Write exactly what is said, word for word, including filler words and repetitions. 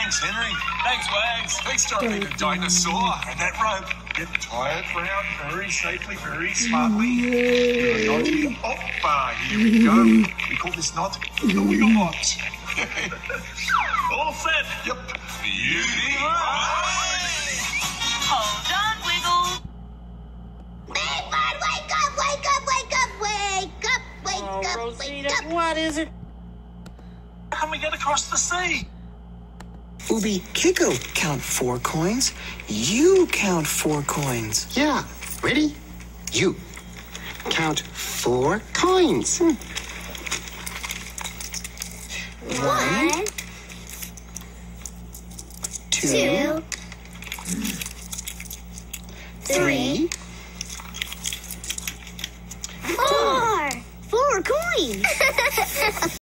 Thanks, Henry. Thanks, Wags. Thanks, John being a dinosaur. And that rope, get tie it round very safely, very smartly. Give a knot here. Hoppa, here we go. We call this knot the wiggle knot. All set. Yep. Beauty. Hold on, Wiggle. Big bird, wake up, wake up, wake up, wake up, wake Oh, up, Rosita, wake up. what is it? How can we get across the sea? Ubi, Kiko, count four coins. You count four coins. Yeah, ready? You count four coins. Hmm. One, Two, two, three, four. Four coins.